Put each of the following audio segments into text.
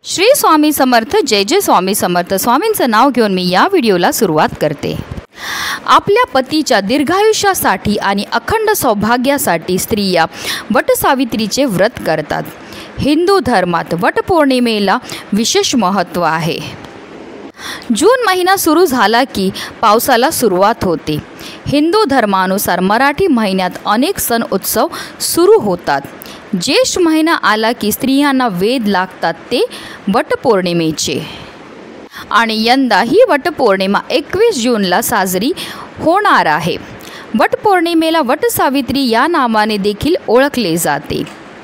श्री स्वामी समर्थ. जय जय स्वामी समर्थ. स्वामींचं नाव घेऊन मी या व्हिडिओला सुरुवात करते. आपल्या पतीच्या दीर्घायुष्यासाठी आणि अखंड सौभाग्यासाठी स्त्रिया वटसावित्रीचे व्रत करतात. हिंदू धर्मात वटपौर्णिमेला विशेष महत्त्व आहे. जून महिना सुरू झाला की पावसाला सुरुवात होते. हिंदू धर्मानुसार मराठी महिन्यात अनेक सण उत्सव सुरू होतात. ज्येष्ठ महिना आला की स्त्रियांना वेध लागतात ते वटपौर्णिमेचे. आणि यंदा ही वटपौर्णिमा 21 जूनला साजरी होणार आहे. वटपौर्णिमेला वटसावित्री या नावाने देखील ओळखले जाते.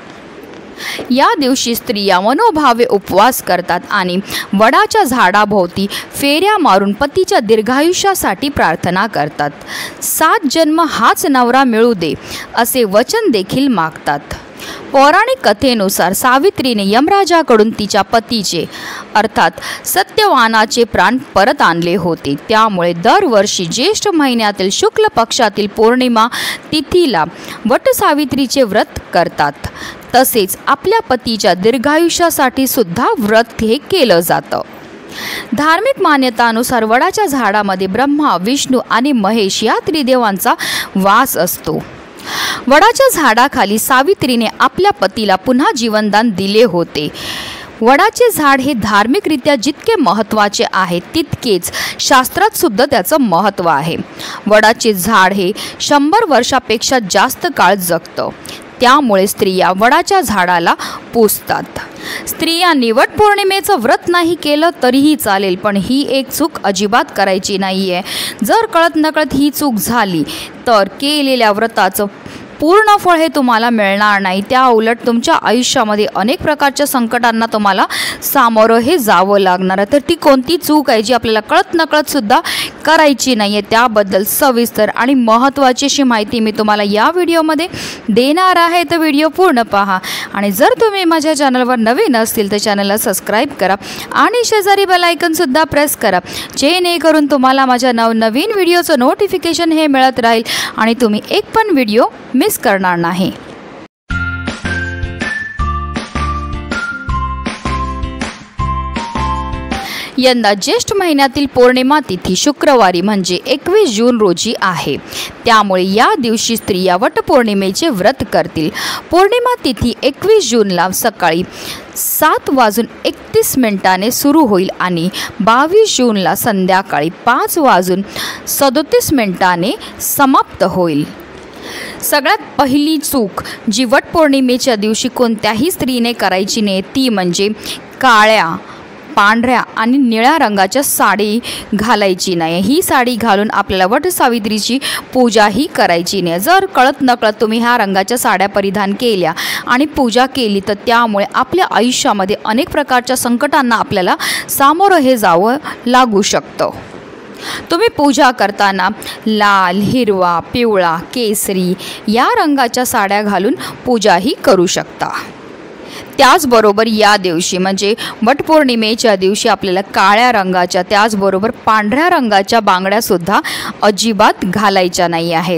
या दिवशी स्त्रिया मनोभावे उपवास करतात आणि वडाच्या झाडाभोवती फेऱ्या मारून पतीच्या दीर्घायुष्यासाठी प्रार्थना करतात. 7 जन्म हाच नवरा मिळू दे असे वचन देखील मागतात. पौराणिक कथेनुसार सावित्रीने यमराजाकडून तिच्या पतीचे अर्थात सत्यवानाचे प्राण परत आणले होते. त्यामुळे दरवर्षी ज्येष्ठ महिन्यातील शुक्ल पक्षातील पौर्णिमा तिथीला वटसावित्रीचे व्रत करतात. तसेच आपल्या पतीच्या दीर्घायुष्यासाठी सुद्धा व्रत हे केलं जातं. धार्मिक मान्यतानुसार वडाच्या झाडामध्ये ब्रह्मा, विष्णू आणि महेश या त्रिदेवांचा वास असतो. वडाच्या झाडाखाली सावित्रीने आपल्या पतीला पुन्हा जीवनदान दिले होते. वडाचे झाड हे धार्मिकरित्या जितके महत्त्वाचे आहे तितकेच शास्त्रात सुद्धा त्याचं महत्त्व आहे. वडाचे झाड हे 100 वर्षापेक्षा जास्त काळ जगतं. त्यामुळे स्त्रिया वडाच्या झाडाला पूजतात. स्त्रियांनी वटपौर्णिमेचं व्रत नाही केलं तरीही चालेल, पण ही एक चूक अजिबात करायची नाही आहे. जर कळत नकळत ही चूक झाली तर केलेल्या व्रताचं पूर्ण फळ हे तुम्हाला मिळणार नाही. त्या उलट तुमच्या आयुष्यामध्ये अनेक प्रकारच्या संकटांना तुम्हाला सामोरं हे जावं लागणार आहे. तर ती कोणती चूक आहे जी आपल्याला कळत नकळत सुद्धा करायची नाही आहे, त्याबद्दल सविस्तर आणि महत्त्वाची अशी माहिती मी तुम्हाला या व्हिडिओमध्ये देणार आहे. तर व्हिडिओ पूर्ण पहा. आणि जर तुम्ही माझ्या चॅनलवर नवीन असतील तर चॅनलला सबस्क्राईब करा आणि शेजारी बेल आयकॉनसुद्धा प्रेस करा, जेणेकरून तुम्हाला माझ्या नवनवीन व्हिडिओचं नोटिफिकेशन हे मिळत राहील आणि तुम्ही एक पण व्हिडिओ मिस करणार नाही. यंदा ज्येष्ठ महिन्यातील पौर्णिमा तिथी शुक्रवारी म्हणजे 21 जून रोजी आहे. त्यामुळे या दिवशी स्त्रिया वटपौर्णिमेचे व्रत करतील. पौर्णिमा तिथी 21 जूनला सकाळी 7:31 सुरू होईल आणि 22 जूनला संध्याकाळी 5:37 समाप्त होईल. सगळ्यात पहिली चूक जी वटपौर्णिमेच्या दिवशी कोणत्याही स्त्रीने करायची नाही ती म्हणजे काळ्या, पांढऱ्या आणि निळ्या रंगाच्या साडी घालायची नाही. ही साडी घालून आपल्याला वटसावित्रीची पूजाही करायची नाही. जर कळत नकळत तुम्ही ह्या रंगाच्या साड्या परिधान केल्या आणि पूजा केली तर त्यामुळे आपल्या आयुष्यामध्ये अनेक प्रकारच्या संकटांना आपल्याला सामोरं हे जावं लागू शकतं. तुम्ही पूजा करताना लाल, हिरवा, पिवळा, केसरी या रंगाच्या साड्या घालून पूजाही करू शकता. त्याचबरोबर या दिवशी म्हणजे वटपौर्णिमेच्या दिवशी आपल्याला काळ्या रंगाच्या त्याचबरोबर पांढऱ्या रंगाच्या बांगड्यासुद्धा अजिबात घालायच्या नाही आहेत.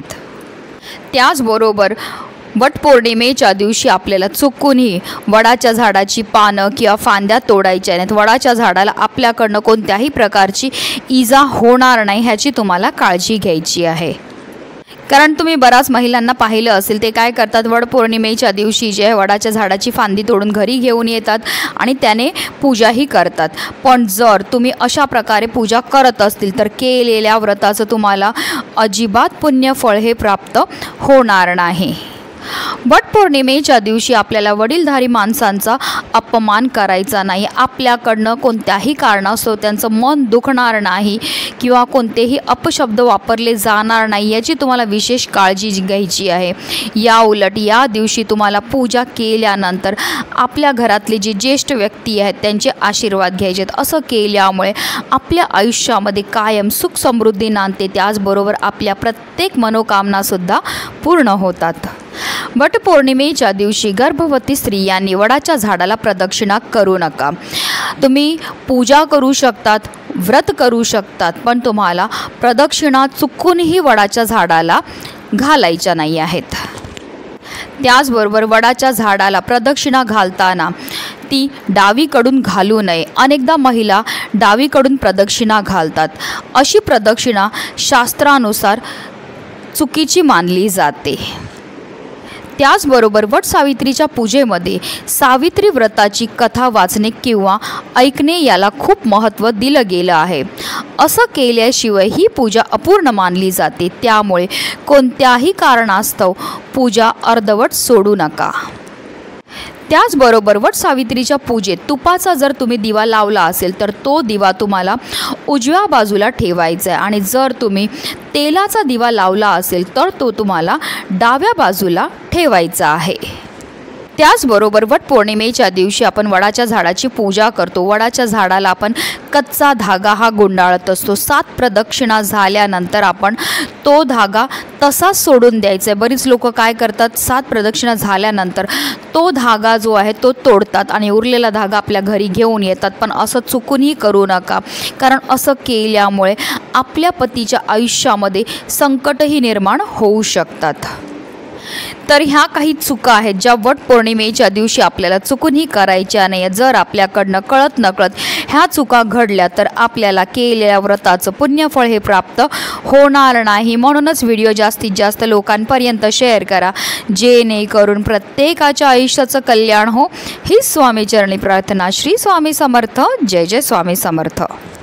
त्याचबरोबर वटपौर्णिमेच्या दिवशी आपल्याला चुकूनही वडाच्या झाडाची पानं किंवा फांद्या तोडायच्या नाहीत. वडाच्या झाडाला आपल्याकडनं कोणत्याही प्रकारची इजा होणार नाही ह्याची तुम्हाला काळजी घ्यायची आहे. कारण तुम्ही बऱ्याच महिलांना पाहिलं असेल ते काय करतात, वटपौर्णिमेच्या दिवशी जे वडाच्या झाडाची फांदी तोडून घरी घेऊन येतात आणि त्याने पूजाही करतात. पण जर तुम्ही अशा प्रकारे पूजा करत असतील तर केलेल्या व्रताचं तुम्हाला अजिबात पुण्यफळ हे प्राप्त होणार नाही. वटपौर्णिमेच्या दिवशी आपल्याला वडीलधारी माणसांचा अपमान करायचा नाही. आपल्याकडनं कोणत्याही कारणास्तव त्यांचं मन दुखणार नाही किंवा कोणतेही अपशब्द वापरले जाणार नाही याची तुम्हाला विशेष काळजी घ्यायची आहे. या उलट या दिवशी तुम्हाला पूजा केल्यानंतर आपल्या घरातले जे ज्येष्ठ व्यक्ती आहेत त्यांचे आशीर्वाद घ्यायचे आहेत. असं केल्यामुळे आपल्या आयुष्यामध्ये कायम सुख समृद्धी नांदते. त्याचबरोबर आपल्या प्रत्येक मनोकामनासुद्धा पूर्ण होतात. वटपौर्णिमेच्या दिवशी गर्भवती स्त्रियांनी वडाच्या झाडाला प्रदक्षिणा करू नका. तुम्ही पूजा करू शकतात, व्रत करू शकतात, पण तुम्हाला प्रदक्षिणा चुकूनही वडाच्या झाडाला घालायच्या नाही आहेत. त्याचबरोबर वडाच्या झाडाला प्रदक्षिणा घालताना ती डावीकडून घालू नये. अनेकदा महिला डावीकडून प्रदक्षिणा घालतात. अशी प्रदक्षिणा शास्त्रानुसार चुकीची मानली जाते. त्याचबरोबर वट सावित्रीच्या पूजेमध्ये सावित्री व्रताची कथा वाचणे किंवा ऐकणे याला खूप महत्त्व दिलं गेलं आहे. असं केल्याशिवाय ही पूजा अपूर्ण मानली जाते. त्यामुळे कोणत्याही कारणास्तव पूजा अर्धवट सोडू नका. त्याचबरोबर वट सावित्रीच्या पूजेत तुपाचा जर तुम्ही दिवा लावला असेल तर तो दिवा तुम्हाला उजव्या बाजूला ठेवायचा आहे आणि जर तुम्ही तेलाचा दिवा लावला असेल तर तो तुम्हाला डाव्या बाजूला ठेवायचा आहे. त्याचबरोबर वटपौर्णिमेच्या दिवशी आपण वडाच्या झाडाची पूजा करतो. वडाच्या झाडाला आपण कच्चा धागा हा गुंडाळत असतो. 7 प्रदक्षिणा झाल्यानंतर आपण तो धागा तसाच सोडून द्यायचा आहे. बरीच लोक काय करतात, 7 प्रदक्षिणा झाल्यानंतर तो धागा जो आहे तो तोडतात आणि उरलेला धागा आपल्या घरी घेऊन येतात. पण असं चुकूनही करू नका, कारण असं केल्यामुळे आपल्या पतीच्या आयुष्यामध्ये संकटही निर्माण होऊ शकतात. तर ह्या काही चुका आहेत ज्या वटपौर्णिमेच्या दिवशी आपल्याला चुकूनही करायच्या नाही. जर आपल्याकडनं कळत नकळत ह्या चुका घडल्या तर आपल्याला केलेल्या व्रताचं पुण्यफळ हे प्राप्त होणार नाही. म्हणूनच व्हिडिओ जास्तीत जास्त लोकांपर्यंत शेअर करा, जेणेकरून प्रत्येकाच्या आयुष्याचं कल्याण हो. ही स्वामीचरणी प्रार्थना. श्री स्वामी समर्थ. जय जय स्वामी समर्थ.